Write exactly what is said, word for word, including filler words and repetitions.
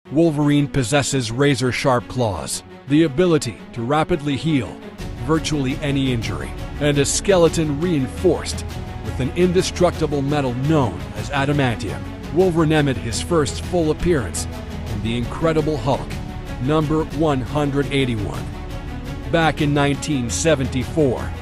Wolverine possesses razor-sharp claws, the ability to rapidly heal virtually any injury, and a skeleton reinforced with an indestructible metal known as adamantium. Wolverine made his first full appearance in The Incredible Hulk, number one hundred eighty-one. Back in nineteen seventy-four,